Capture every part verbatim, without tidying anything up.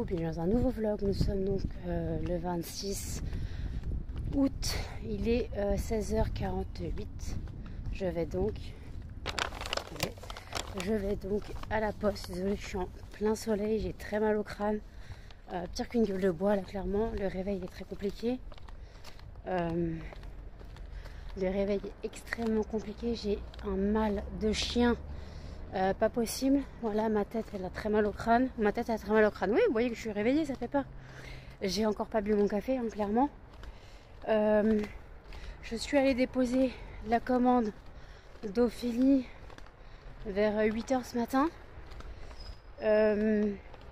bienvenue dans un nouveau vlog. Nous sommes donc euh, le vingt-six août, il est euh, seize heures quarante-huit. Je vais donc je vais donc à la poste. Désolée, je suis en plein soleil, j'ai très mal au crâne, euh, pire qu'une gueule de bois là, clairement. Le réveil est très compliqué, euh, le réveil est extrêmement compliqué. J'ai un mal de chien Euh, pas possible. Voilà, ma tête elle a très mal au crâne. Ma tête a très mal au crâne. Oui, vous voyez que je suis réveillée, ça fait peur. J'ai encore pas bu mon café, hein, clairement. Euh, je suis allée déposer la commande d'Ophélie vers huit heures ce matin. Euh,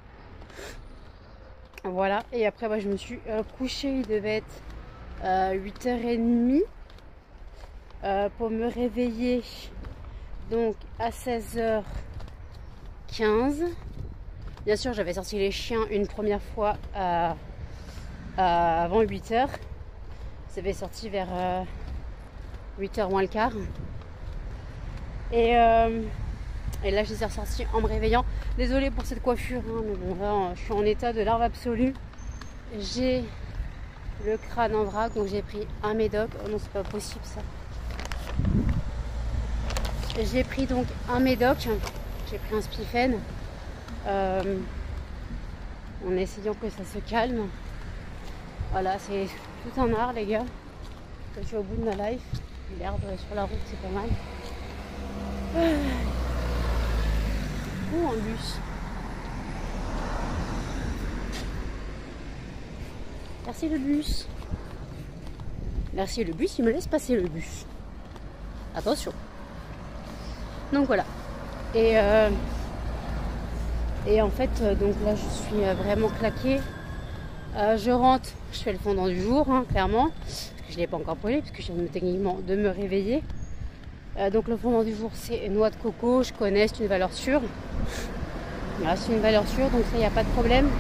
voilà, et après bah, je me suis euh, couchée. Il devait être euh, huit heures trente euh, pour me réveiller. Donc à seize heures quinze, bien sûr j'avais sorti les chiens une première fois à, à, avant huit heures. Ça avait sorti vers euh, huit heures moins le quart. Et, euh, et là je les ai ressortis en me réveillant. Désolée pour cette coiffure, hein, mais bon là je suis en état de larve absolue. J'ai le crâne en vrac, donc j'ai pris un médoc. Oh non, c'est pas possible ça. J'ai pris donc un médoc, j'ai pris un spifen, euh, en essayant que ça se calme. Voilà, c'est tout un art les gars. Je suis au bout de ma life. L'herbe sur la route c'est pas mal. Ou en bus. Merci le bus. Merci le bus, il me laisse passer le bus. Attention. Donc voilà, et, euh, et en fait euh, donc là je suis euh, vraiment claquée. euh, je rentre, je fais le fondant du jour, hein, clairement, parce que je ne l'ai pas encore brûlé parce que je viens techniquement de me réveiller. Euh, donc le fondant du jour c'est noix de coco, je connais, c'est une valeur sûre. Voilà, c'est une valeur sûre, donc ça il n'y a pas de problème.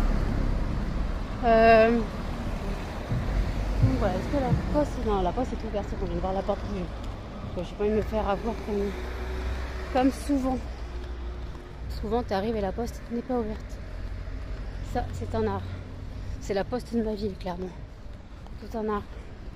euh, donc voilà, est-ce que la poste, non, la poste est ouverte, c'est bon, je vais voir la porte ouverte parce que je n'ai pas envie de me faire avoir comme Comme souvent. Souvent, tu arrives et la poste n'est pas ouverte. Ça, c'est un art. C'est la poste de ma ville, clairement. Tout un art.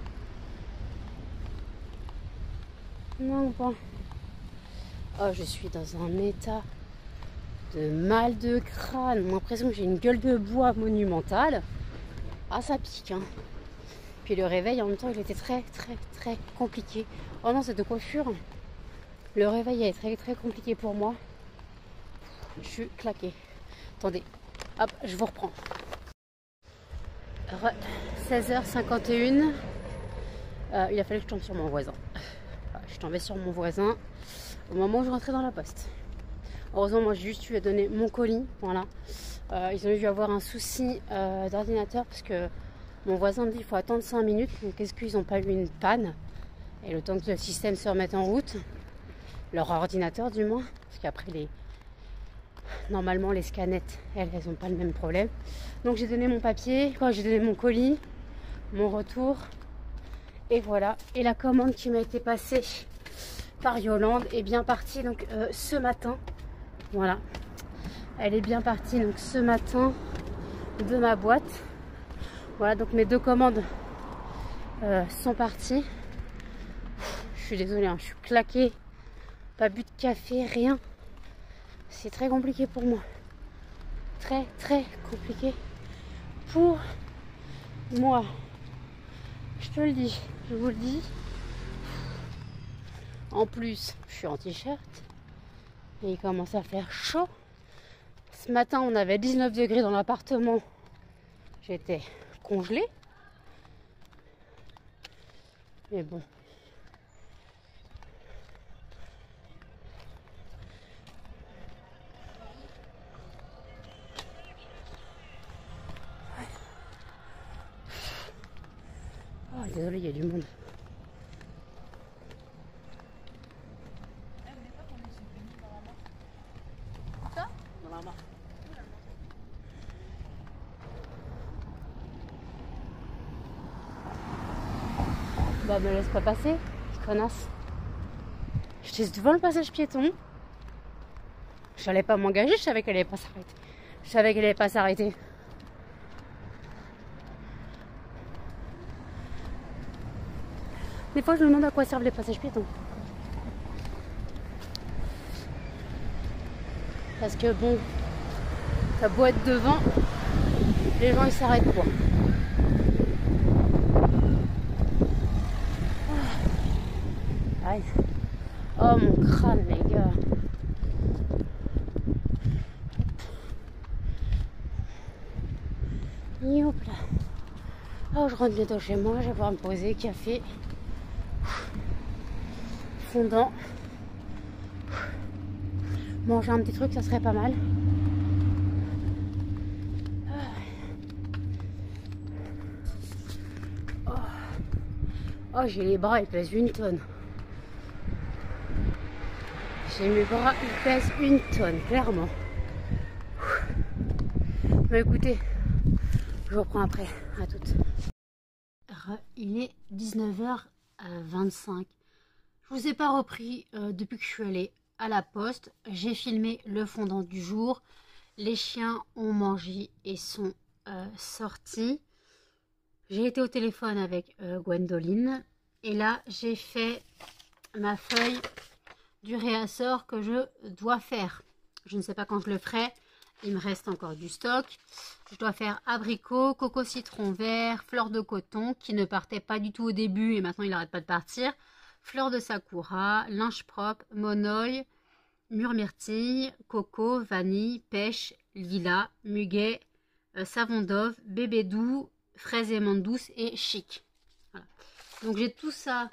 Non, pas. Oh, je suis dans un état de mal de crâne. J'ai l'impression que j'ai une gueule de bois monumentale. Ah, ça pique, hein. Puis le réveil, en même temps, il était très, très, très compliqué. Oh non, cette coiffure. Le réveil est très très compliqué pour moi. Je suis claquée. Attendez, hop, je vous reprends. seize heures cinquante et un. Euh, il a fallu que je tombe sur mon voisin. Je suis tombée sur mon voisin au moment où je rentrais dans la poste. Heureusement, moi j'ai juste eu à donner mon colis. Voilà. Euh, ils ont dû avoir un souci euh, d'ordinateur parce que mon voisin me dit qu'il faut attendre cinq minutes. Donc est-ce qu'ils n'ont pas eu une panne? Et le temps que le système se remette en route. Leur ordinateur du moins, parce qu'après les normalement les scanettes elles elles n'ont pas le même problème. Donc j'ai donné mon papier, quand j'ai donné mon colis, mon retour, et voilà. Et la commande qui m'a été passée par Yolande est bien partie donc euh, ce matin. Voilà, elle est bien partie donc ce matin de ma boîte. Voilà, donc mes deux commandes euh, sont parties. Je suis désolée, hein, je suis claquée. Pas bu de café, rien. C'est très compliqué pour moi. Très, très compliqué pour moi. Je te le dis, je vous le dis. En plus, je suis en t-shirt. Et il commence à faire chaud. Ce matin, on avait dix-neuf degrés dans l'appartement. J'étais congelée. Mais bon. Oh, désolé, il y a du monde. Ça dans la main. Bah, me laisse pas passer, connasse. J'étais devant le passage piéton. Je n'allais pas m'engager, je savais qu'elle allait pas s'arrêter. Je savais qu'elle allait pas s'arrêter. Des fois, je me demande à quoi servent les passages piétons. Parce que bon, ça beau être devant, les gens ils s'arrêtent quoi. Ah. Aïe. Oh mon crâne les gars. Et hop là. Oh, je rentre bientôt chez moi, je vais pouvoir me poser, café, fondant. Manger un petit truc, ça serait pas mal. Oh, oh j'ai les bras, ils pèsent une tonne. J'ai mes bras, ils pèsent une tonne, clairement. Mais écoutez, je reprends après, à toutes. Il est dix-neuf heures vingt-cinq. Je vous ai pas repris euh, depuis que je suis allée à la poste. J'ai filmé le fondant du jour. Les chiens ont mangé et sont euh, sortis. J'ai été au téléphone avec euh, Gwendoline. Et là, j'ai fait ma feuille du réassort que je dois faire. Je ne sais pas quand je le ferai. Il me reste encore du stock. Je dois faire abricot, coco citron vert, fleur de coton qui ne partait pas du tout au début et maintenant il n'arrête pas de partir. Fleur de sakura, linge propre, monoï, mûre-myrtille, coco, vanille, pêche, lilas, muguet, euh, savon d'ove, bébé doux, fraise et menthe douce et chic. Voilà. Donc j'ai tout ça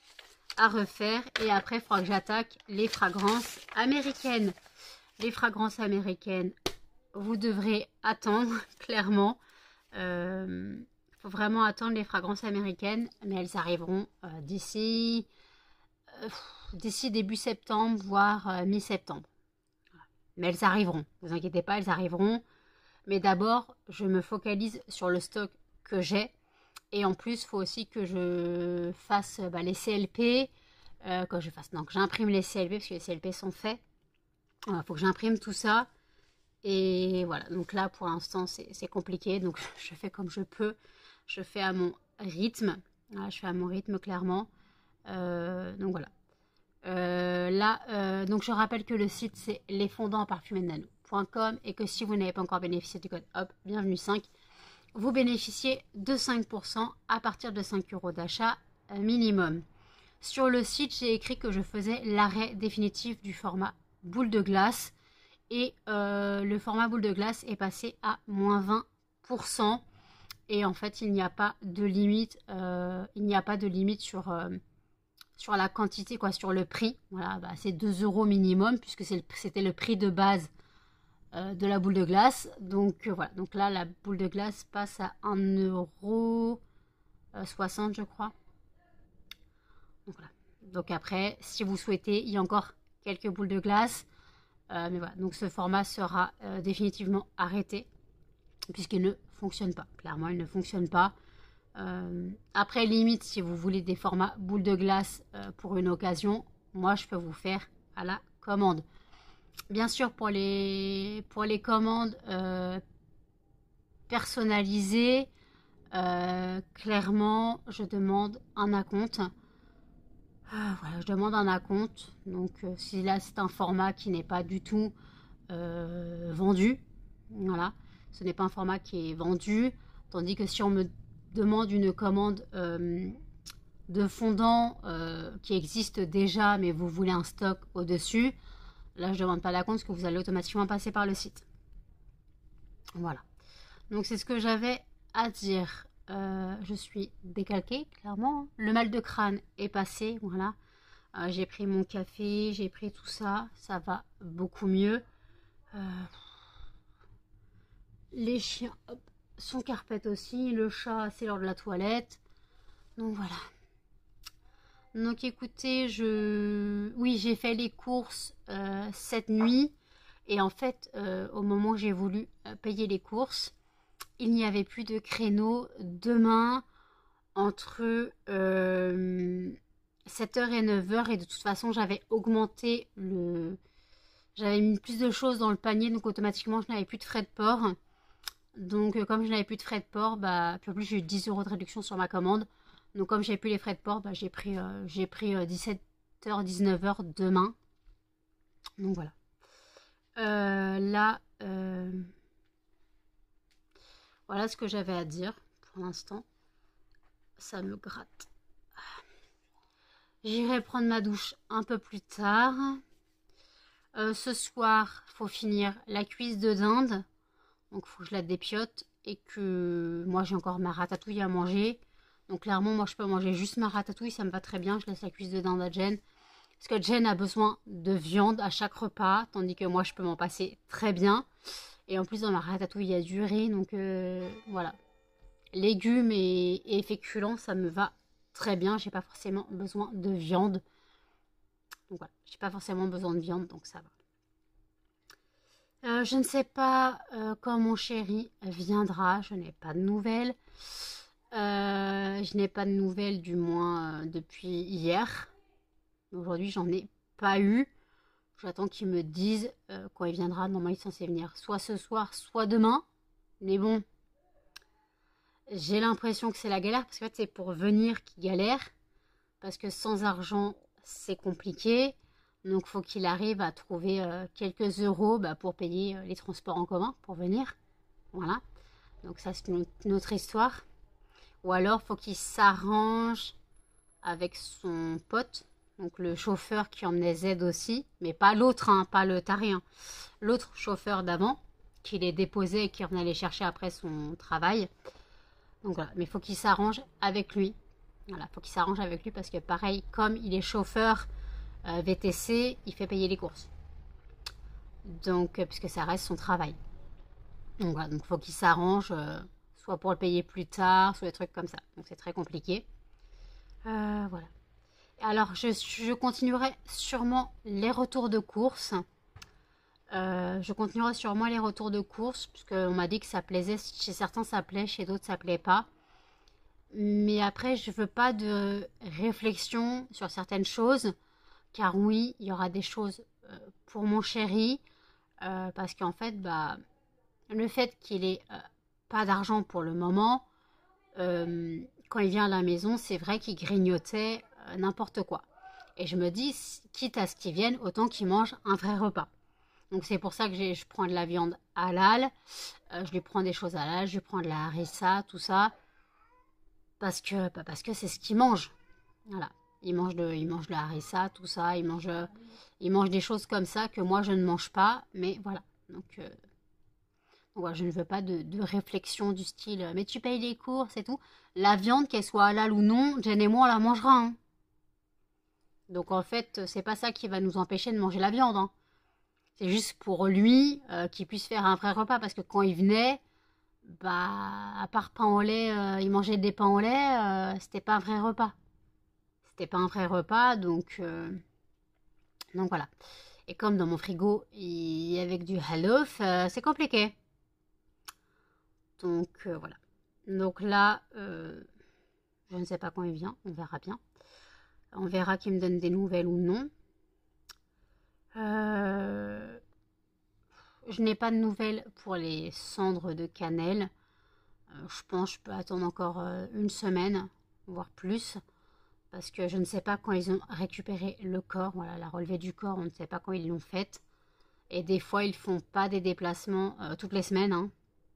à refaire et après il faudra que j'attaque les fragrances américaines. Les fragrances américaines, vous devrez attendre, clairement. Il euh, faut vraiment attendre les fragrances américaines, mais elles arriveront euh, d'ici euh, d'ici début septembre, voire euh, mi-septembre. Mais elles arriveront, ne vous inquiétez pas, elles arriveront. Mais d'abord, je me focalise sur le stock que j'ai. Et en plus, il faut aussi que je fasse bah, les C L P. Euh, que je fasse, non, que j'imprime les C L P, parce que les C L P sont faits. Il euh, faut que j'imprime tout ça. Et voilà, donc là pour l'instant c'est compliqué, donc je fais comme je peux, je fais à mon rythme, voilà, je fais à mon rythme clairement, euh, donc voilà. Euh, là, euh, donc je rappelle que le site c'est les fondants parfumés nano point com et que si vous n'avez pas encore bénéficié du code hop, bienvenue cinq, vous bénéficiez de cinq pour cent à partir de cinq euros d'achat minimum. Sur le site, j'ai écrit que je faisais l'arrêt définitif du format boule de glace. Et euh, le format boule de glace est passé à moins vingt pour cent. Et en fait, il n'y a pas de limite. Euh, il n'y a pas de limite sur, euh, sur la quantité, quoi, sur le prix. Voilà, bah, c'est deux euros minimum, puisque c'était le, le prix de base euh, de la boule de glace. Donc euh, voilà, donc là, la boule de glace passe à un euro soixante, je crois. Donc voilà. Donc après, si vous souhaitez, il y a encore quelques boules de glace. Euh, mais voilà, donc ce format sera euh, définitivement arrêté puisqu'il ne fonctionne pas. Clairement, il ne fonctionne pas. Euh, après, limite, si vous voulez des formats boules de glace euh, pour une occasion, moi, je peux vous faire à la commande. Bien sûr, pour les, pour les commandes euh, personnalisées, euh, clairement, je demande un acompte. Ah, voilà, je demande un acompte. Donc, euh, si là, c'est un format qui n'est pas du tout euh, vendu, voilà, ce n'est pas un format qui est vendu. Tandis que si on me demande une commande euh, de fondant euh, qui existe déjà, mais vous voulez un stock au-dessus, là, je ne demande pas d'acompte parce que vous allez automatiquement passer par le site. Voilà. Donc, c'est ce que j'avais à dire. Euh, je suis décalquée, clairement. Le mal de crâne est passé, voilà. Euh, j'ai pris mon café, j'ai pris tout ça. Ça va beaucoup mieux. Euh, les chiens hop, sont carpettes aussi. Le chat, c'est l'heure de la toilette. Donc voilà. Donc écoutez, je... Oui, j'ai fait les courses euh, cette nuit. Et en fait, euh, au moment où j'ai voulu euh, payer les courses, il n'y avait plus de créneau demain entre euh, sept heures et neuf heures. Et de toute façon, j'avais augmenté le... J'avais mis plus de choses dans le panier, donc automatiquement, je n'avais plus de frais de port. Donc, euh, comme je n'avais plus de frais de port, bah, puis en plus, j'ai eu dix euros de réduction sur ma commande. Donc comme j'ai plus les frais de port, bah, j'ai pris, euh, j'ai pris euh, dix-sept heures, dix-neuf heures demain. Donc voilà. Euh, là, euh, voilà ce que j'avais à dire pour l'instant. Ça me gratte. J'irai prendre ma douche un peu plus tard. Euh, ce soir, il faut finir la cuisse de dinde. Donc il faut que je la dépiote. Et que moi j'ai encore ma ratatouille à manger. Donc clairement, moi je peux manger juste ma ratatouille. Ça me va très bien. Je laisse la cuisse de dinde à Jen. Parce que Jen a besoin de viande à chaque repas. Tandis que moi je peux m'en passer très bien. Et en plus dans ma ratatouille il y a du riz. Donc euh, voilà. Légumes et, et féculents, ça me va très bien. J'ai pas forcément besoin de viande. Donc voilà, j'ai pas forcément besoin de viande, donc ça va. Euh, je ne sais pas euh, quand mon chéri viendra. Je n'ai pas de nouvelles. Euh, je n'ai pas de nouvelles du moins euh, depuis hier. Aujourd'hui, j'en ai pas eu. J'attends qu'il me dise euh, quand il viendra. Normalement, il est censé venir soit ce soir, soit demain. Mais bon, j'ai l'impression que c'est la galère parce que en fait, c'est pour venir qu'il galère. Parce que sans argent, c'est compliqué. Donc, il faut qu'il arrive à trouver euh, quelques euros bah, pour payer euh, les transports en commun pour venir. Voilà. Donc, ça, c'est une, une autre histoire. Ou alors, il faut qu'il s'arrange avec son pote. Donc, le chauffeur qui emmenait Z aussi. Mais pas l'autre, hein, pas le taré. Hein. L'autre chauffeur d'avant qui les déposait et qui revenait les chercher après son travail. Donc, voilà. Mais il faut qu'il s'arrange avec lui. Voilà, il faut qu'il s'arrange avec lui parce que pareil, comme il est chauffeur euh, V T C, il fait payer les courses. Donc, euh, puisque ça reste son travail. Donc voilà, donc il faut qu'il s'arrange, euh, soit pour le payer plus tard, soit des trucs comme ça. Donc c'est très compliqué. Euh, voilà. Alors, je, je continuerai sûrement les retours de course. Euh, je continuerai sûrement les retours de course, puisqu'on m'a dit que ça plaisait. Chez certains, ça plaît, chez d'autres, ça plaît pas. Mais après, je veux pas de réflexion sur certaines choses, car oui, il y aura des choses euh, pour mon chéri, euh, parce qu'en fait, bah, le fait qu'il ait euh, pas d'argent pour le moment, euh, quand il vient à la maison, c'est vrai qu'il grignotait euh, n'importe quoi. Et je me dis, quitte à ce qu'il vienne, autant qu'il mange un vrai repas. Donc c'est pour ça que je prends de la viande halal, euh, je lui prends des choses halal, je lui prends de la harissa, tout ça. Parce que bah parce que c'est ce qu'il mange. Voilà. Il mange, de, il mange de la harissa, tout ça. Il mange, il mange des choses comme ça que moi, je ne mange pas. Mais voilà. Donc, euh, donc voilà, je ne veux pas de, de réflexion du style « Mais tu payes les courses et tout. » La viande, qu'elle soit halal ou non, Jen et moi, on la mangera. Hein. Donc en fait, c'est pas ça qui va nous empêcher de manger la viande. Hein. C'est juste pour lui euh, qu'il puisse faire un vrai repas. Parce que quand il venait... Bah, à part pain au lait, euh, il mangeait des pains au lait, euh, c'était pas un vrai repas. C'était pas un vrai repas, donc, euh, donc voilà. Et comme dans mon frigo, il y avait du hallouf, euh, c'est compliqué. Donc euh, voilà. Donc là, euh, je ne sais pas quand il vient, on verra bien. On verra qu'il me donne des nouvelles ou non. Euh... Je n'ai pas de nouvelles pour les cendres de cannelle. Euh, je pense que je peux attendre encore euh, une semaine, voire plus. Parce que je ne sais pas quand ils ont récupéré le corps. Voilà, la relevée du corps, on ne sait pas quand ils l'ont faite. Et des fois, ils font pas des déplacements euh, toutes les semaines. Hein.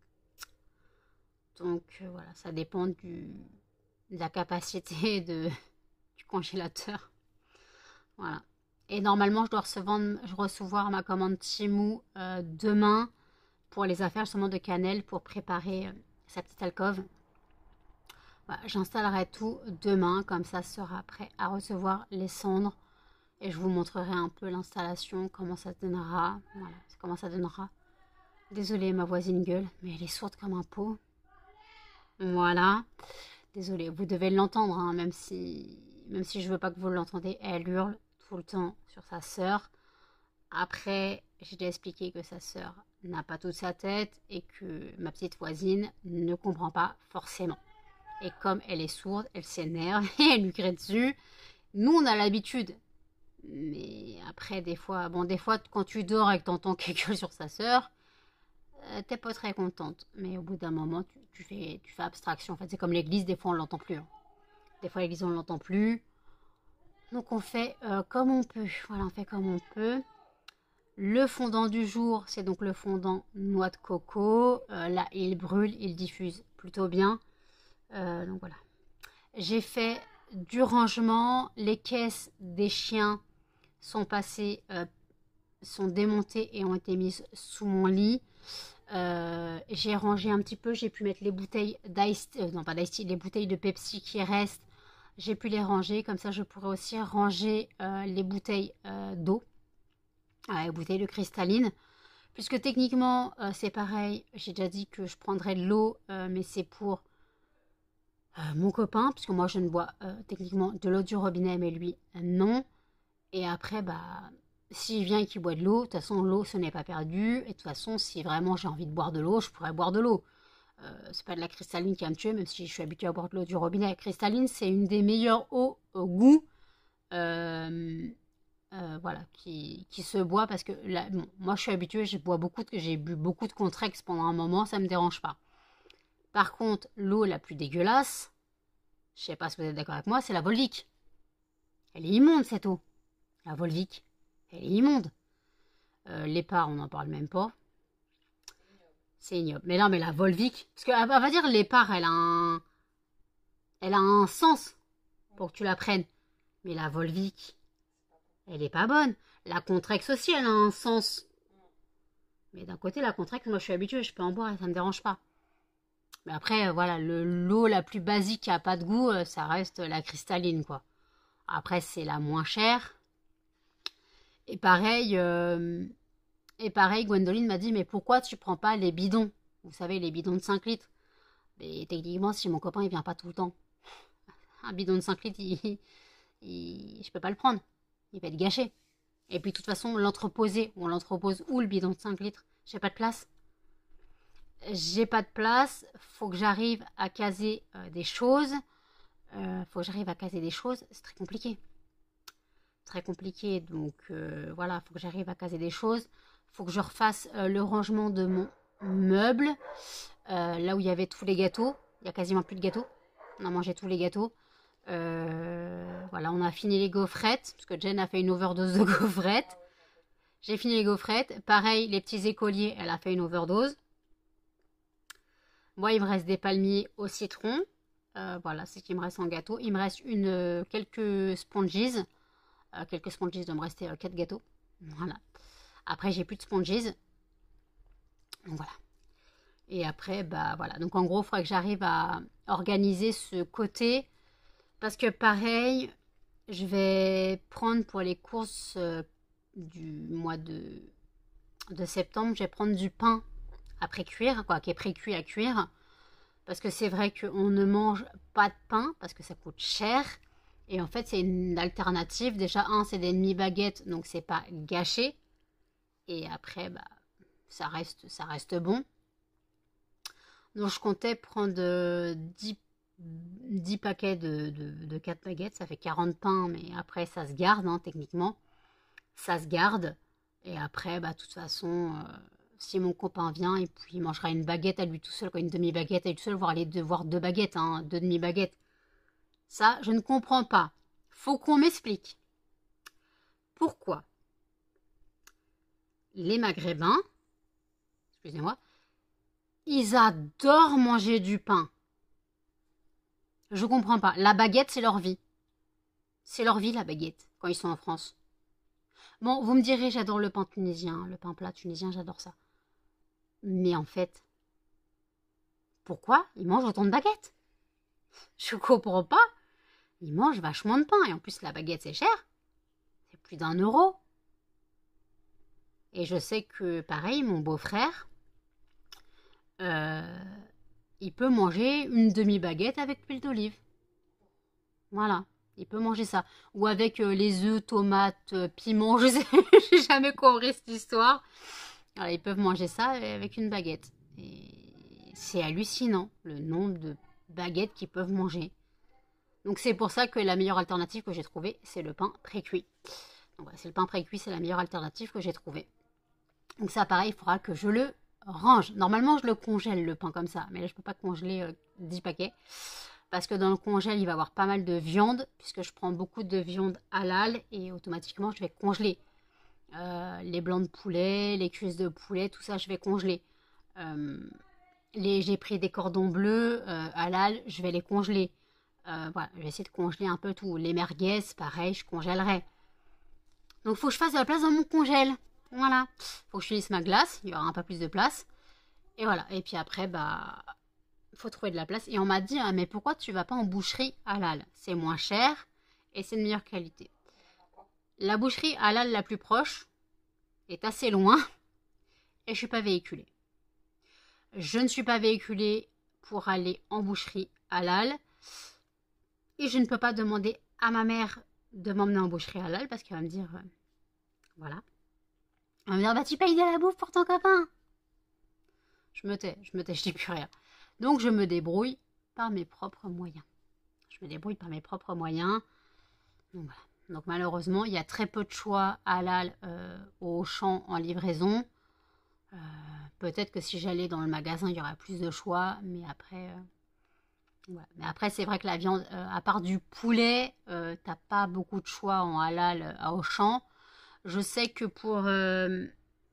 Donc euh, voilà, ça dépend du, de la capacité de, du congélateur. Voilà. Et normalement, je dois recevoir, je recevoir ma commande Temu euh, demain pour les affaires justement de cannelle pour préparer euh, sa petite alcôve. Voilà, j'installerai tout demain, comme ça sera prêt à recevoir les cendres. Et je vous montrerai un peu l'installation, comment ça donnera. Voilà, comment ça donnera. Désolée, ma voisine gueule, mais elle est sourde comme un pot. Voilà. Désolée, vous devez l'entendre, hein, même si, même si je veux pas que vous l'entendez. Elle hurle tout le temps sur sa sœur. Après, j'ai déjà expliqué que sa sœur n'a pas toute sa tête et que ma petite voisine ne comprend pas forcément. Et comme elle est sourde, elle s'énerve et elle lui crie dessus. Nous, on a l'habitude. Mais après, des fois, bon, des fois, quand tu dors et que t'entends quelqu'un sur sa sœur, euh, t'es pas très contente. Mais au bout d'un moment, tu, tu, fais, tu fais abstraction. En fait, c'est comme l'église, des fois, on l'entend plus. Hein. Des fois, l'église, on ne l'entend plus. Donc, on fait euh, comme on peut. Voilà, on fait comme on peut. Le fondant du jour, c'est donc le fondant noix de coco. Euh, là, il brûle, il diffuse plutôt bien. Euh, donc, voilà. J'ai fait du rangement. Les caisses des chiens sont passées, euh, sont démontées et ont été mises sous mon lit. Euh, j'ai rangé un petit peu. J'ai pu mettre les bouteilles d'ice, euh, non pas d'ice, les bouteilles de Pepsi qui restent. J'ai pu les ranger, comme ça je pourrais aussi ranger euh, les bouteilles euh, d'eau, euh, les bouteilles de cristalline, puisque techniquement euh, c'est pareil, j'ai déjà dit que je prendrais de l'eau, euh, mais c'est pour euh, mon copain, puisque moi je ne bois euh, techniquement de l'eau du robinet, mais lui non, et après bah s'il vient et qu'il boit de l'eau, de toute façon l'eau ce n'est pas perdu, et de toute façon si vraiment j'ai envie de boire de l'eau, je pourrais boire de l'eau. Euh, c'est pas de la cristalline qui va me tuer, même si je suis habituée à boire de l'eau du robinet. La cristalline, c'est une des meilleures eaux au goût, euh, euh, voilà, qui, qui se boit parce que là, bon, moi je suis habituée, j'ai bois beaucoup, j'ai bu beaucoup de Contrex pendant un moment, ça me dérange pas. Par contre, l'eau la plus dégueulasse, je sais pas si vous êtes d'accord avec moi, c'est la Volvic. Elle est immonde cette eau, la Volvic. Elle est immonde. Euh, L'Épar, on n'en parle même pas. C'est ignoble. Mais non, mais la Volvic, parce qu'elle va dire l'Épar, elle a un, elle a un sens pour que tu la prennes. Mais la Volvic, elle est pas bonne. La Contrex aussi, elle a un sens. Mais d'un côté, la Contrex, moi, je suis habituée, je peux en boire et ça me dérange pas. Mais après, voilà, l'eau la plus basique qui a pas de goût, ça reste la cristalline, quoi. Après, c'est la moins chère. Et pareil, euh, et pareil, Gwendoline m'a dit, mais pourquoi tu prends pas les bidons? Vous savez, les bidons de cinq litres. Mais techniquement, si mon copain, il vient pas tout le temps. Un bidon de cinq litres, il, il, je peux pas le prendre. Il va être gâché. Et puis, de toute façon, l'entreposer. On l'entrepose où, le bidon de cinq litres? J'ai pas de place. J'ai pas de place. Faut que j'arrive à caser euh, des choses. Euh, faut que j'arrive à caser des choses. C'est très compliqué. Très compliqué. Donc, euh, voilà. Faut que j'arrive à caser des choses. Faut que je refasse euh, le rangement de mon meuble. Euh, là où il y avait tous les gâteaux. Il y a quasiment plus de gâteaux. On a mangé tous les gâteaux. Euh, voilà, on a fini les gaufrettes. Parce que Jen a fait une overdose de gaufrettes. J'ai fini les gaufrettes. Pareil, les petits écoliers, elle a fait une overdose. Moi, il me reste des palmiers au citron. Euh, voilà, c'est ce qui me reste en gâteau. Il me reste une, euh, quelques sponges. Euh, quelques sponges, il doit me rester euh, quatre gâteaux. Voilà. Après, j'ai plus de sponges. Donc voilà. Et après, bah voilà. Donc en gros, il faudrait que j'arrive à organiser ce côté. Parce que pareil, je vais prendre pour les courses euh, du mois de, de septembre, je vais prendre du pain à pré-cuire, quoi, qui est pré-cuit à cuire. Parce que c'est vrai qu'on ne mange pas de pain, parce que ça coûte cher. Et en fait, c'est une alternative. Déjà, un, c'est des demi-baguettes, donc c'est pas gâché. Et après, bah, ça reste, ça reste bon. Donc, je comptais prendre euh, dix, dix paquets de, de, de quatre baguettes. Ça fait quarante pains, mais après, ça se garde, hein, techniquement. Ça se garde. Et après, bah, de toute façon, euh, si mon copain vient, et puis il mangera une baguette à lui tout seul, quoi, une demi-baguette à lui tout seul, voire, les deux, voire deux baguettes, hein, deux demi-baguettes. Ça, je ne comprends pas. Faut qu'on m'explique. Pourquoi les Maghrébins, excusez-moi, ils adorent manger du pain. Je comprends pas. La baguette, c'est leur vie. C'est leur vie, la baguette, quand ils sont en France. Bon, vous me direz, j'adore le pain tunisien, le pain plat tunisien, j'adore ça. Mais en fait, pourquoi ils mangent autant de baguettes? Je comprends pas. Ils mangent vachement de pain. Et en plus, la baguette, c'est cher. C'est plus d'un euro. Et je sais que, pareil, mon beau-frère, euh, il peut manger une demi-baguette avec l'huile d'olive. Voilà, il peut manger ça. Ou avec euh, les œufs, tomates, euh, piments, je sais, j'ai jamais compris cette histoire. Alors, ils peuvent manger ça avec une baguette. Et c'est hallucinant, le nombre de baguettes qu'ils peuvent manger. Donc c'est pour ça que la meilleure alternative que j'ai trouvée, c'est le pain pré-cuit. Donc voilà, c'est le pain pré-cuit, c'est la meilleure alternative que j'ai trouvée. Donc ça, pareil, il faudra que je le range. Normalement, je le congèle, le pain, comme ça. Mais là, je ne peux pas congeler euh, dix paquets. Parce que dans le congèle, il va y avoir pas mal de viande, puisque je prends beaucoup de viande halal et automatiquement, je vais congeler. Euh, les blancs de poulet, les cuisses de poulet, tout ça, je vais congeler. Euh, les, j'ai pris des cordons bleus euh, halal, je vais les congeler. Euh, voilà, je vais essayer de congeler un peu tout. Les merguez, pareil, je congèlerai. Donc, il faut que je fasse de la place dans mon congèle. Voilà. Faut que je finisse ma glace, il y aura un peu plus de place. Et voilà. Et puis après, bah, faut trouver de la place. Et on m'a dit, ah, mais pourquoi tu vas pas en boucherie halal? C'est moins cher et c'est de meilleure qualité. La boucherie halal la plus proche est assez loin et je suis pas véhiculée. Je ne suis pas véhiculée pour aller en boucherie halal et je ne peux pas demander à ma mère de m'emmener en boucherie halal parce qu'elle va me dire, euh, voilà. Elle va me dire, bah tu payes de la bouffe pour ton copain. Je me tais, je me tais, je dis plus rien. Donc je me débrouille par mes propres moyens. Je me débrouille par mes propres moyens. Donc voilà. Donc malheureusement, il y a très peu de choix halal euh, au Auchan en livraison. Euh, Peut-être que si j'allais dans le magasin, il y aurait plus de choix. Mais après, euh, ouais. mais après c'est vrai que la viande, euh, à part du poulet, euh, t'as pas beaucoup de choix en halal euh, à Auchan. Je sais que pour, euh,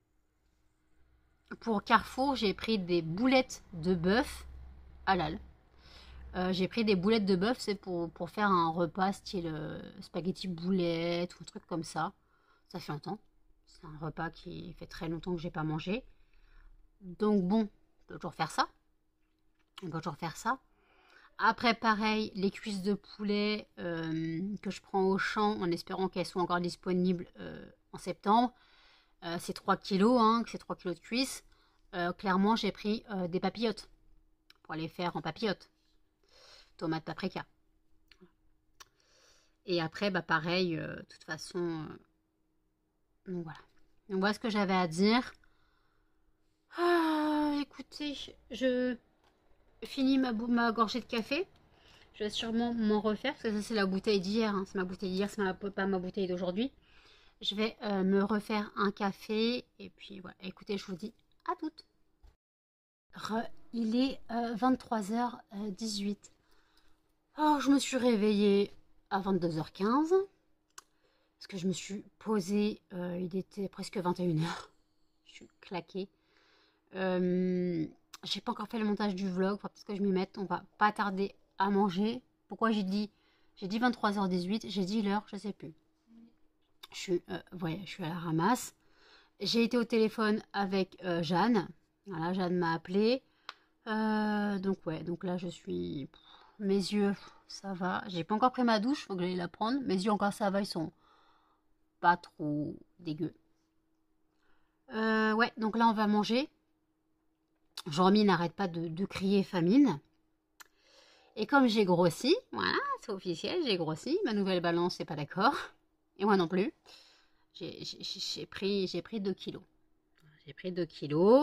pour Carrefour, j'ai pris des boulettes de bœuf halal. Euh, j'ai pris des boulettes de bœuf, c'est pour, pour faire un repas style euh, spaghetti boulettes ou un truc comme ça. Ça fait longtemps. C'est un repas qui fait très longtemps que j'ai pas mangé. Donc bon, on peut toujours faire ça. On peut toujours faire ça. Après, pareil, les cuisses de poulet euh, que je prends au champ en espérant qu'elles soient encore disponibles euh, en septembre. Euh, c'est trois kilos, hein, c'est trois kilos de cuisses. Euh, clairement, j'ai pris euh, des papillotes pour les faire en papillotes. Tomate paprika. Et après, bah pareil, euh, de toute façon, euh, donc voilà. Donc voilà ce que j'avais à dire. Ah, écoutez, je finis ma, ma gorgée de café. Je vais sûrement m'en refaire, parce que ça c'est la bouteille d'hier. Hein. C'est ma bouteille d'hier, c'est ma, pas ma bouteille d'aujourd'hui. Je vais euh, me refaire un café. Et puis voilà, écoutez, je vous dis à toutes. Re, il est euh, vingt-trois heures dix-huit. Alors, je me suis réveillée à vingt-deux heures quinze. Parce que je me suis posée, euh, il était presque vingt et une heures. Je suis claquée. Euh, j'ai pas encore fait le montage du vlog, faut peut-être que je m'y mette. On va pas tarder à manger. Pourquoi j'ai dit j'ai dit vingt-trois heures dix-huit, j'ai dit l'heure, je sais plus. Je suis, euh, ouais, je suis à la ramasse. J'ai été au téléphone avec euh, Jeanne. Voilà, Jeanne m'a appelé. Euh, donc ouais, donc là je suis... Mes yeux, ça va. J'ai pas encore pris ma douche, faut que j'aille la prendre. Mes yeux encore ça va, ils sont pas trop dégueux. Euh, ouais, donc là on va manger. Jean-Mi n'arrête pas de, de crier famine. Et comme j'ai grossi, voilà, c'est officiel, j'ai grossi. Ma nouvelle balance n'est pas d'accord. Et moi non plus. J'ai pris, j'ai pris deux kilos. J'ai pris deux kilos.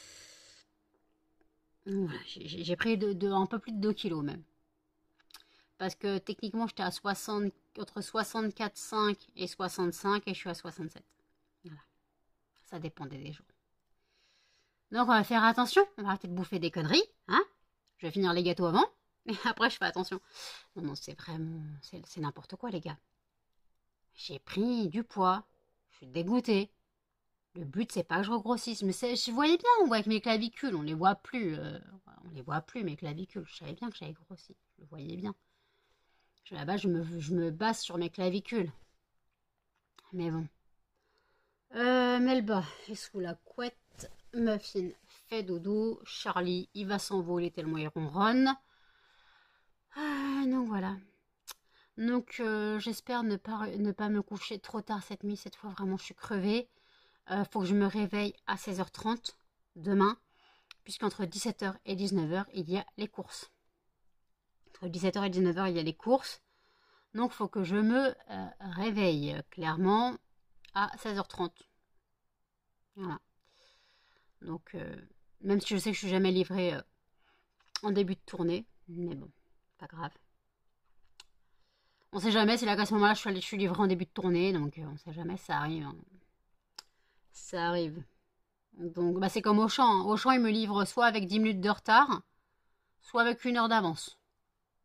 Voilà, j'ai pris de, de, un peu plus de deux kilos même. Parce que techniquement, j'étais à soixante, entre soixante-quatre virgule cinq et soixante-cinq et je suis à soixante-sept. Voilà. Ça dépendait des jours. Donc, on va faire attention. On va arrêter de bouffer des conneries. Hein, je vais finir les gâteaux avant. Et après, je fais attention. Non, non, c'est vraiment... C'est n'importe quoi, les gars. J'ai pris du poids. Je suis dégoûtée. Le but, c'est pas que je regrossisse. Mais je voyais bien, on voit avec mes clavicules. On les voit plus. Euh, on les voit plus, mes clavicules. Je savais bien que j'avais grossi. Je le voyais bien. Là-bas, je me, je me base sur mes clavicules. Mais bon. Euh, Melba est sous la couette. Muffin fait dodo. Charlie, il va s'envoler tellement il ronronne. Ah, donc voilà. Donc euh, j'espère ne pas, ne pas me coucher trop tard cette nuit. Cette fois, vraiment, je suis crevée. Euh, faut que je me réveille à seize heures trente demain. Puisqu'entre dix-sept heures et dix-neuf heures, il y a les courses. Entre dix-sept heures et dix-neuf heures, il y a les courses. Donc, il faut que je me euh, réveille clairement à seize heures trente. Voilà. Donc, euh, même si je sais que je suis jamais livrée euh, en début de tournée. Mais bon, pas grave. On sait jamais, c'est là qu'à ce moment-là, je, je suis livrée en début de tournée. Donc, euh, on sait jamais, ça arrive. Hein. Ça arrive. Donc, bah, c'est comme Auchan. Hein. Auchan, il me livre soit avec dix minutes de retard, soit avec une heure d'avance.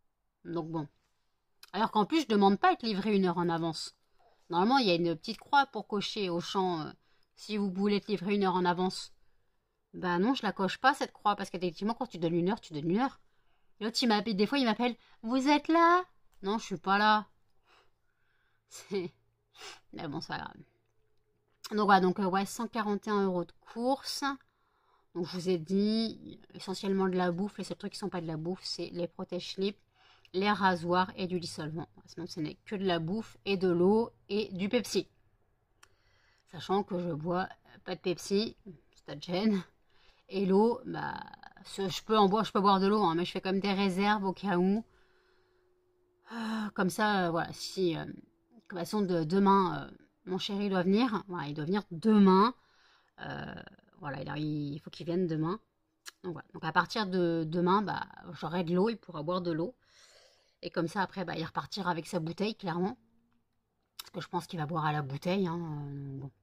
Donc bon. Alors qu'en plus, je demande pas à être livré une heure en avance. Normalement, il y a une petite croix pour cocher au champ euh, si vous voulez être livré une heure en avance. Ben non, je la coche pas cette croix parce qu'effectivement, quand tu donnes une heure, tu donnes une heure. L'autre, il m'appelle, des fois, il m'appelle, vous êtes là? Non, je suis pas là. C'est... Mais bon, c'est pas grave. Donc voilà, donc euh, ouais, cent quarante et un euros de course. Donc je vous ai dit, essentiellement de la bouffe. Les seuls trucs qui sont pas de la bouffe, c'est les protège-slips, les rasoirs et du dissolvant. Sinon, ce n'est que de la bouffe et de l'eau et du Pepsi. Sachant que je bois pas de Pepsi, c'est à gêne. Et l'eau, bah, je peux en boire, je peux boire de l'eau, hein, mais je fais comme des réserves au cas où. Euh, comme ça, euh, voilà, si, euh, de toute façon, de, demain, euh, mon chéri doit venir. Voilà, il doit venir demain. Euh, voilà, il, il faut qu'il vienne demain. Donc, voilà. Donc à partir de demain, bah, j'aurai de l'eau, il pourra boire de l'eau. Et comme ça, après, bah, il repartira avec sa bouteille, clairement. Parce que je pense qu'il va boire à la bouteille. Hein, euh, bon.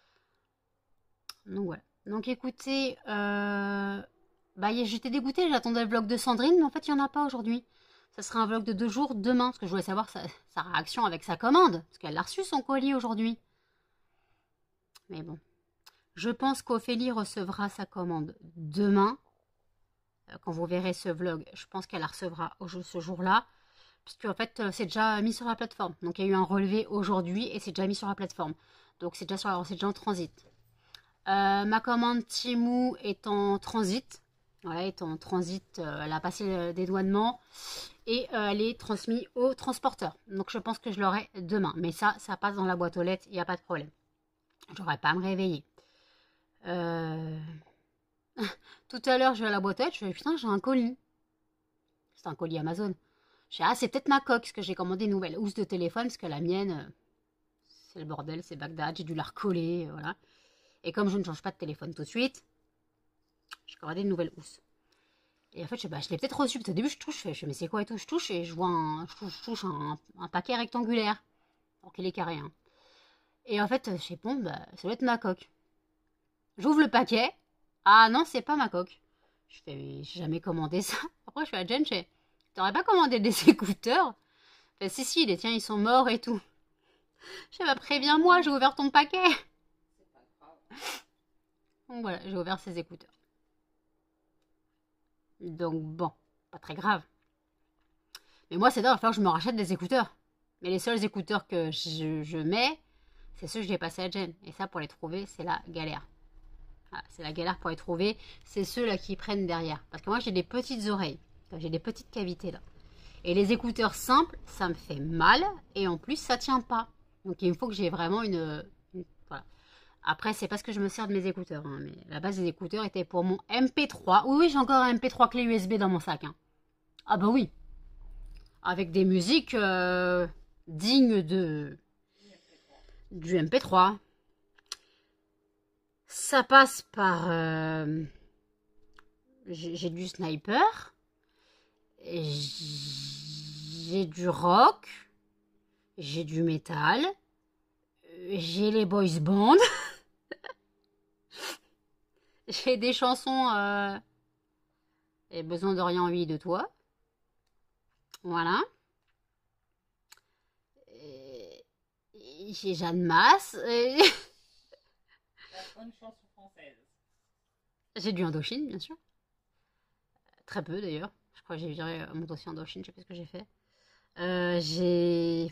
Donc voilà. Donc écoutez, euh, bah, j'étais dégoûtée, j'attendais le vlog de Sandrine, mais en fait, il n'y en a pas aujourd'hui. Ça sera un vlog de deux jours demain, parce que je voulais savoir sa, sa réaction avec sa commande. Parce qu'elle a reçu son colis aujourd'hui. Mais bon. Je pense qu'Ophélie recevra sa commande demain. Quand vous verrez ce vlog, je pense qu'elle la recevra ce jour-là. Puisque en fait, c'est déjà mis sur la plateforme. Donc il y a eu un relevé aujourd'hui et c'est déjà mis sur la plateforme. Donc c'est déjà, sur, déjà en transit. Euh, ma commande Temu est en transit. Voilà, est en transit. Euh, elle a passé le dédouanement. Et euh, elle est transmise au transporteur. Donc je pense que je l'aurai demain. Mais ça, ça passe dans la boîte aux lettres. Il n'y a pas de problème. Je n'aurai pas à me réveiller. Euh... Tout à l'heure, je vais à la boîte aux lettres. Je fais putain, j'ai un colis. C'est un colis Amazon. Je fais ah, c'est peut-être ma coque. Parce que j'ai commandé une nouvelle housse de téléphone. Parce que la mienne, euh, c'est le bordel. C'est Bagdad. J'ai dû la recoller. Euh, voilà. Et comme je ne change pas de téléphone tout de suite, j'ai commandé une nouvelle housse. Et en fait, je, bah, je l'ai peut-être reçu. Parce qu'au début, je touche. Je fais, je fais mais c'est quoi et tout? Je touche et je vois un, je touche, je touche un, un paquet rectangulaire. Alors qu'il est carré. Hein. Et en fait, je sais bon, bah, ça doit être ma coque. J'ouvre le paquet. Ah non, c'est pas ma coque. Je fais, j'ai jamais commandé ça. Après, je fais à Jen, je fais, t'aurais pas commandé des écouteurs? Je fais, si, si, les tiens, ils sont morts et tout. Je fais, bah, préviens-moi, j'ai ouvert ton paquet. Donc voilà, j'ai ouvert ces écouteurs. Donc bon, pas très grave. Mais moi, c'est d'abord, il va falloir que je me rachète des écouteurs. Mais les seuls écouteurs que je, je mets, c'est ceux que j'ai passés à Jen. Et ça, pour les trouver, c'est la galère. Ah, c'est la galère pour les trouver. C'est ceux-là qui prennent derrière. Parce que moi, j'ai des petites oreilles. J'ai des petites cavités là. Et les écouteurs simples, ça me fait mal. Et en plus, ça tient pas. Donc, il me faut que j'ai vraiment une... une voilà. Après, c'est parce que je me sers de mes écouteurs. Hein, mais la base des écouteurs était pour mon M P trois. Oui, oui, j'ai encore un M P trois clé U S B dans mon sac. Hein. Ah bah oui. Avec des musiques euh, dignes de... du M P trois. Ça passe par... Euh, j'ai du sniper. J'ai du rock. J'ai du métal. J'ai les boys bands. J'ai des chansons... Euh, et besoin de rien envie de toi. Voilà. J'ai Jeanne Masse. Et... Une chanson française. J'ai du Indochine, bien sûr. Très peu d'ailleurs. Je crois que j'ai viré mon dossier Indochine, je sais pas ce que j'ai fait. Euh, j'ai...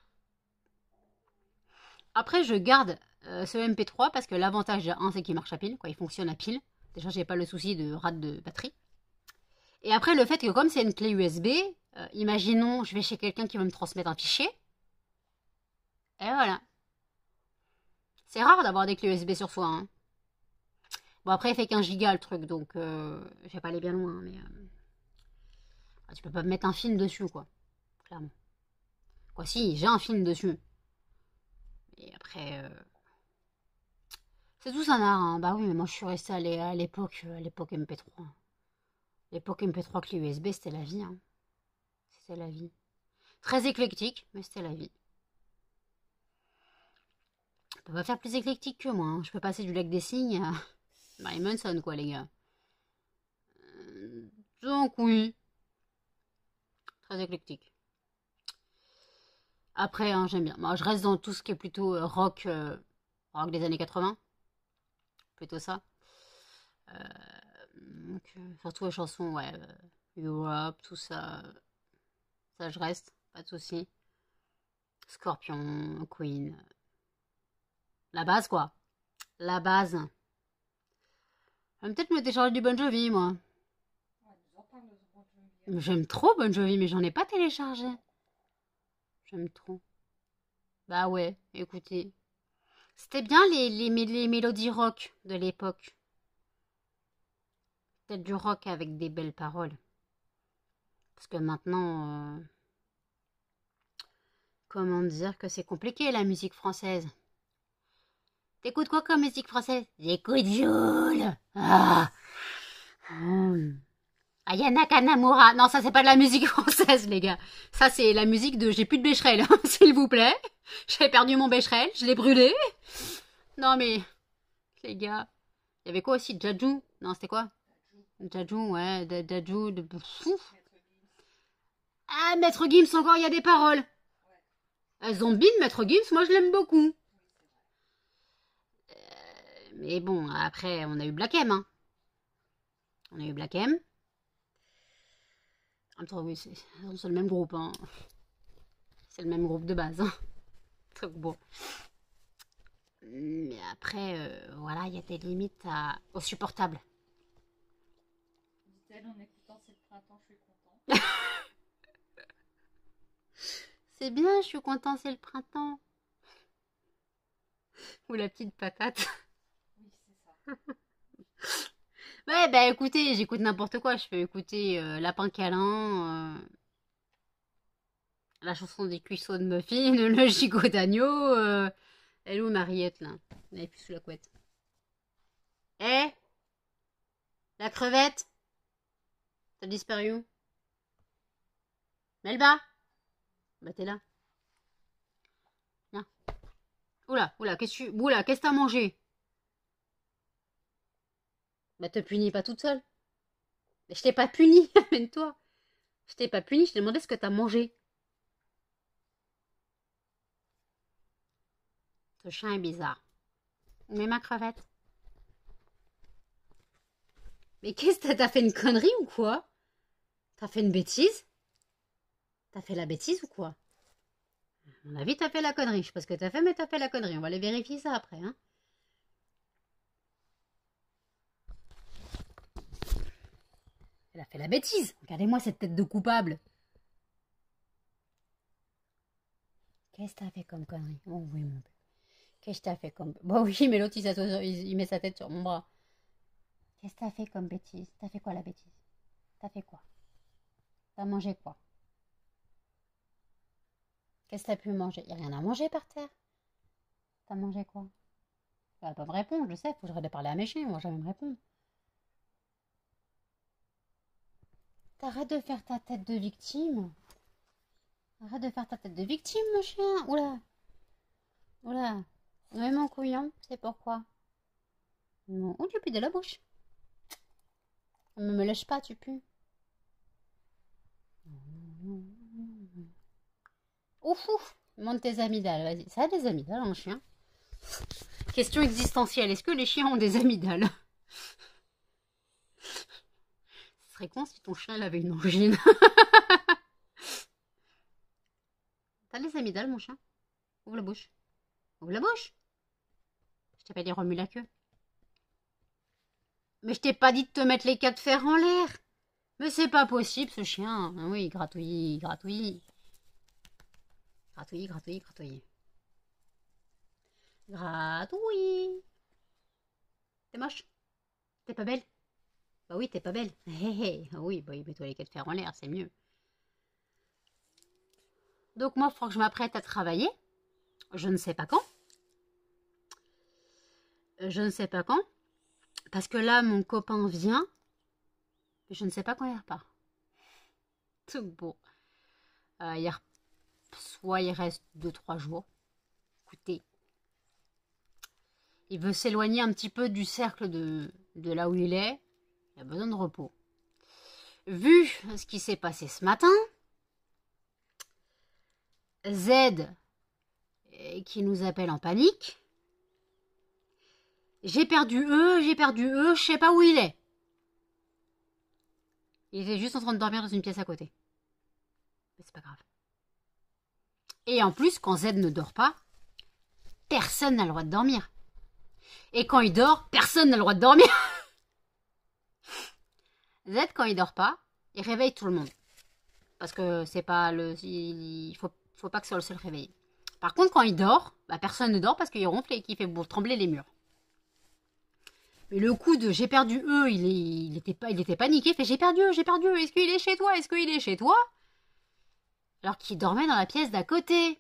Après, je garde euh, ce M P trois parce que l'avantage de un, c'est qu'il marche à pile, quoi. Il fonctionne à pile. Déjà, j'ai pas le souci de rate de batterie. Et après, le fait que comme c'est une clé U S B, euh, imaginons, je vais chez quelqu'un qui veut me transmettre un fichier. Et voilà. C'est rare d'avoir des clés U S B sur soi. Hein. Bon, après, il fait qu'un giga le truc, donc euh, je vais pas aller bien loin. Mais euh, tu peux pas me mettre un film dessus, quoi. Clairement. Quoi, si, j'ai un film dessus. Et après... Euh... C'est tout ça, hein. Bah oui, mais moi, je suis restée à l'époque à l'époque M P trois. L'époque M P trois clé U S B, c'était la vie. Hein. C'était la vie. Très éclectique, mais c'était la vie. Je peux pas faire plus éclectique que moi. Hein. Je peux passer du lac des cygnes à Marilyn Manson, quoi, les gars. Donc, oui. Très éclectique. Après, hein, j'aime bien. Moi, je reste dans tout ce qui est plutôt euh, rock, euh, rock des années quatre-vingts. Plutôt ça. Euh, donc, euh, surtout les chansons, ouais. euh, Europe, tout ça. euh, Ça, je reste. Pas de soucis. Scorpion, Queen. euh, La base, quoi. La base. Je vais peut-être me télécharger du Bon Jovi, moi. Ouais, nous en parle de ce Bon Jovi. J'aime trop Bon Jovi, mais j'en ai pas téléchargé. J'aime trop. Bah ouais, écoutez. C'était bien les, les, mé- les mélodies rock de l'époque. Peut-être du rock avec des belles paroles. Parce que maintenant, euh, comment dire que c'est compliqué la musique française. T'écoutes quoi comme musique française? J'écoute Joule. Ah. Hum. Ayana Kanamura. Non, ça c'est pas de la musique française, les gars. Ça c'est la musique de j'ai plus de Becherel, s'il vous plaît. J'avais perdu mon Becherel, je l'ai brûlé. Non mais, les gars. Il y avait quoi aussi? Jajou? Non, c'était quoi? Jajou, ouais, Da- Jajou. De... Pfff. Ah, Maître Gims, encore, il y a des paroles. Euh, Zombie, Maître Gims, moi je l'aime beaucoup. Euh, mais bon, après, on a eu Black M. Hein. On a eu Black M. En même temps, oui, c'est c'est le même groupe. Hein. C'est le même groupe de base. Hein. Donc bon. Mais après, euh, voilà, il y a des limites à... au supportable. Dit-elle en écoutant C'est le printemps, je suis content. C'est bien, je suis content, c'est le printemps. Ou la petite patate. Oui, c'est ça. Ouais, bah écoutez, j'écoute n'importe quoi. Je peux écouter euh, Lapin Câlin, euh, la chanson des cuissots de muffins, le gigot d'agneau. Euh... Elle est où Mariette, là? Elle est plus sous la couette. Eh, la crevette? T'as disparu où? Melba? Bah t'es là. Viens. Oula, oula, qu'est-ce que tu... Oula, qu'est-ce que t'as mangé? Bah te punis pas toute seule. Mais je t'ai pas puni, amène-toi. Je t'ai pas puni, je t'ai demandé ce que t'as mangé. Ce chien est bizarre. Mais ma crevette. Mais qu'est-ce que t'as fait une connerie ou quoi? T'as fait une bêtise? T'as fait la bêtise ou quoi? À mon avis, t'as fait la connerie. Je sais pas ce que t'as fait, mais t'as fait la connerie. On va aller vérifier ça après. Hein. Elle a fait la bêtise. Regardez-moi cette tête de coupable. Qu'est-ce que t'as fait comme connerie? Oh oui, mon père. Qu'est-ce que t'as fait comme... Bon oui, mais l'autre, il, il, il met sa tête sur mon bras. Qu'est-ce que t'as fait comme bêtise? T'as fait quoi la bêtise? T'as fait quoi? T'as mangé quoi? Qu'est-ce que t'as pu manger? Y a rien à manger par terre. T'as mangé quoi? Elle va pas me répondre, je sais, faut que j'arrête de parler à mes chiens, ils vont jamais me répondre. T'arrêtes de faire ta tête de victime. Arrête de faire ta tête de victime, mon chien. Oula. Oula. Oui, mon couillon, c'est pourquoi? Non. Oh, tu pues de la bouche. Ne me lèche pas, tu pues. Ouf, ouf. Monte tes amygdales, vas-y. Ça a des amygdales, un chien. Question existentielle. Est-ce que les chiens ont des amygdales? Ce serait con si ton chien il avait une angine. T'as les amygdales, mon chien? Ouvre la bouche. Ouvre la bouche. Je t'ai pas dit remue la queue. Mais je t'ai pas dit de te mettre les quatre fers en l'air. Mais c'est pas possible, ce chien. Ah oui, gratouille, gratouille. Gratouille, gratouille, gratouille. Gratouille. T'es moche? T'es pas belle? Bah oui, t'es pas belle. Hé hé. Ah oui, bah mets-toi les quatre fers en l'air, c'est mieux. Donc moi, il faut que je m'apprête à travailler. Je ne sais pas quand. Je ne sais pas quand. Parce que là, mon copain vient. Je ne sais pas quand il repart. Donc bon. Euh, il re... Soit il reste deux trois jours. Écoutez. Il veut s'éloigner un petit peu du cercle de, de là où il est. Il a besoin de repos. Vu ce qui s'est passé ce matin, Z qui nous appelle en panique. J'ai perdu E, j'ai perdu E, je sais pas où il est. Il était juste en train de dormir dans une pièce à côté. Mais c'est pas grave. Et en plus, quand Z ne dort pas, personne n'a le droit de dormir. Et quand il dort, personne n'a le droit de dormir. Z, quand il dort pas, il réveille tout le monde. Parce que c'est pas le... Il faut, faut pas que ce soit le seul réveillé. Par contre, quand il dort, bah, personne ne dort parce qu'il ronfle et qu'il fait trembler les murs. Mais le coup de j'ai perdu E, il, est, il, était pas, il était paniqué. Il fait j'ai perdu E, j'ai perdu E. Est-ce qu'il est chez toi? Est-ce qu'il est chez toi? Alors qu'il dormait dans la pièce d'à côté.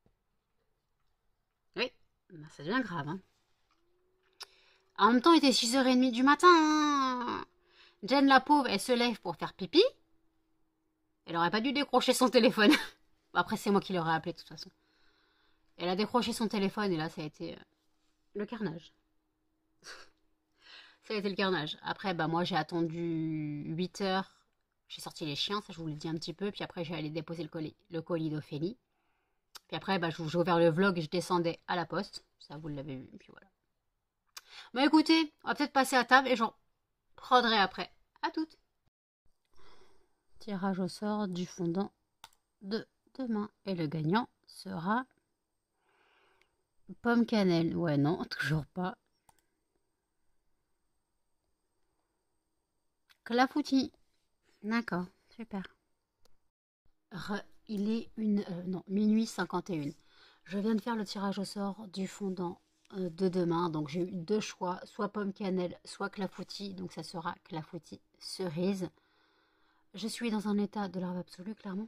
Oui, bah, ça devient grave. Hein. En même temps, il était six heures trente du matin. Hein. Jen, la pauvre, elle se lève pour faire pipi. Elle aurait pas dû décrocher son téléphone. Après, c'est moi qui l'aurais appelé de toute façon. Elle a décroché son téléphone et là, ça a été euh, le carnage. Ça a été le carnage. Après, bah, moi, j'ai attendu huit heures. J'ai sorti les chiens, ça je vous le dis un petit peu. Puis après, j'ai allé déposer le colis, le colis d'Ophélie. Puis après, bah, j'ai ouvert le vlog et je descendais à la poste. Ça, vous l'avez vu. Puis voilà. Bah écoutez, on va peut-être passer à table et j'en prendrai après. À toutes. Tirage au sort du fondant de demain. Et le gagnant sera... Pomme cannelle. Ouais, non, toujours pas. Clafoutis. D'accord, super. Re, il est une, euh, non, minuit cinquante et une. Je viens de faire le tirage au sort du fondant euh, de demain. Donc j'ai eu deux choix, soit pomme cannelle, soit clafoutis. Donc ça sera clafoutis cerise. Je suis dans un état de larve absolue, clairement.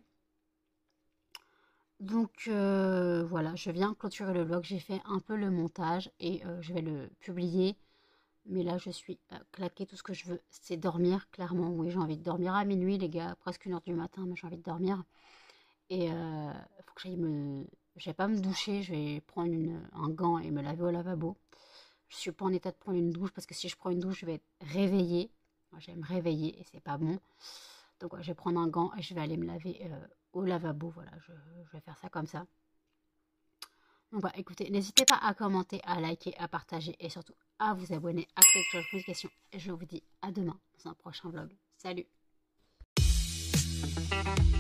Donc euh, voilà, je viens clôturer le vlog. J'ai fait un peu le montage et euh, je vais le publier. Mais là, je suis euh, claquée. Tout ce que je veux, c'est dormir, clairement. Oui, j'ai envie de dormir à minuit, les gars. Presque une heure du matin, mais j'ai envie de dormir. Et il euh, faut que j'aille me... Je vais pas me doucher. Je vais prendre une, un gant et me laver au lavabo. Je suis pas en état de prendre une douche parce que si je prends une douche, je vais être réveillée. Moi, j'aime me réveiller et c'est pas bon. Donc, ouais, je vais prendre un gant et je vais aller me laver euh, au lavabo. Voilà, je, je vais faire ça comme ça. Donc voilà, écoutez, n'hésitez pas à commenter, à liker, à partager et surtout à vous abonner, à cliquer sur la notification. Et je vous dis à demain dans un prochain vlog. Salut!